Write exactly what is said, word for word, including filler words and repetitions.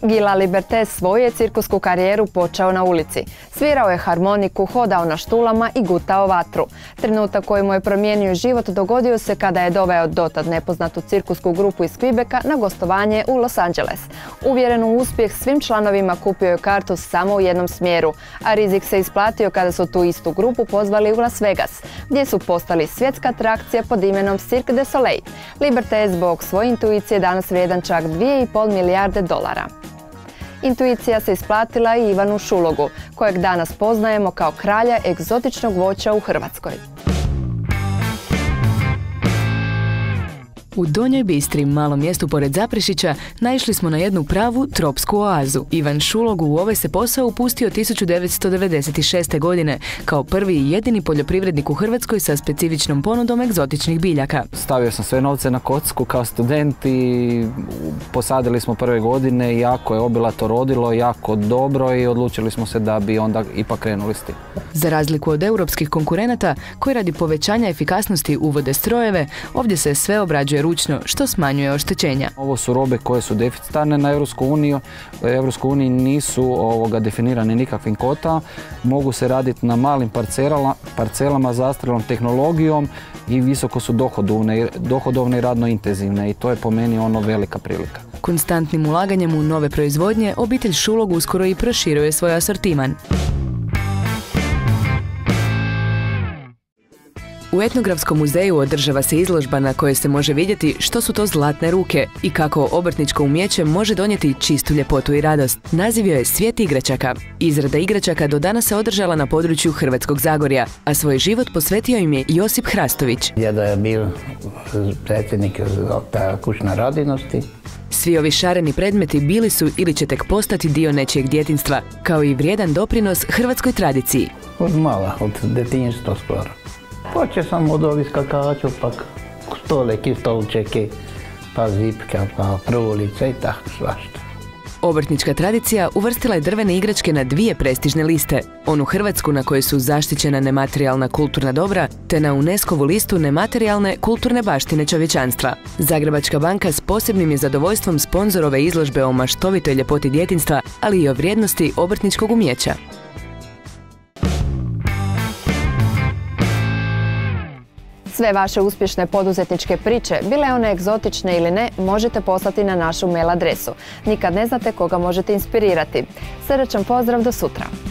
Gila Liberté svoju je cirkusku karijeru počeo na ulici. Svirao je harmoniku, hodao na štulama i gutao vatru. Trenutak koji mu je promijenio život dogodio se kada je doveo dotad nepoznatu cirkusku grupu iz Quebeca na gostovanje u Los Angeles. Uvjeren u uspjeh, svim članovima kupio je kartu samo u jednom smjeru, a rizik se isplatio kada su tu istu grupu pozvali u Las Vegas, gdje su postali svjetska atrakcija pod imenom Cirque du Soleil. Liberté je zbog svoje intuicije danas vrijedan čak dvije i pol milijarde dolara. Intuicija se isplatila i Ivanu Šulogu, kojeg danas poznajemo kao kralja egzotičnog voća u Hrvatskoj. U Donjoj Bistri, malom mjestu pored Zaprešića, naišli smo na jednu pravu tropsku oazu. Ivan Šulog u ovaj se posao upustio tisuću devetsto devedeset šeste. godine kao prvi i jedini poljoprivrednik u Hrvatskoj sa specifičnom ponudom egzotičnih biljaka. Stavio sam sve novce na kocku kao student i posadili smo prve godine, jako je obilato rodilo, jako dobro i odlučili smo se da bi onda ipak krenuli s tim. Za razliku od europskih konkurenata koji radi povećanja efikasnosti uvode strojeve, ovdje se sve obrađuje ručno, što smanjuje oštećenja. Ovo su robe koje su deficitarne na Europsku uniju. U Europskoj uniji nisu ovoga, definirane nikakvim kvotama. Mogu se raditi na malim parcelama, parcelama zastrelom tehnologijom i visoko su dohodovne, dohodovne i radno intenzivne i to je po meni ono velika prilika. Konstantnim ulaganjem u nove proizvodnje obitelj Šulog uskoro i proširuje svoj asortiman. U Etnografskom muzeju održava se izložba na kojoj se može vidjeti što su to zlatne ruke i kako obrtničko umjeće može donijeti čistu ljepotu i radost. Naziv joj je Svijet igračaka. Izrada igračaka do danas se održala na području Hrvatskog Zagorja, a svoj život posvetio im je Josip Hrastović. Djedo je bio predsjednik kućne radinosti. Svi ovi šareni predmeti bili su ili će tek postati dio nečijeg djetinjstva, kao i vrijedan doprinos hrvatskoj tradiciji. Od mala, od detinjstva skoro. Počeo sam od ovih skakaču, pa stoleki, stolčeki, pa zipka, pa prulice i tako svašta. Obrtnička tradicija uvrstila je drvene igračke na dvije prestižne liste. Onu hrvatsku na kojoj su zaštićena nematerijalna kulturna dobra, te na UNESCO-vu listu nematerijalne kulturne baštine čovječanstva. Zagrebačka banka s posebnim je zadovoljstvom sponzor ove izložbe o maštovitoj ljepoti djetinjstva, ali i o vrijednosti obrtničkog umjeća. Sve vaše uspješne poduzetničke priče, bile one egzotične ili ne, možete poslati na našu mail adresu. Nikad ne znate koga možete inspirirati. Srdačan pozdrav, do sutra!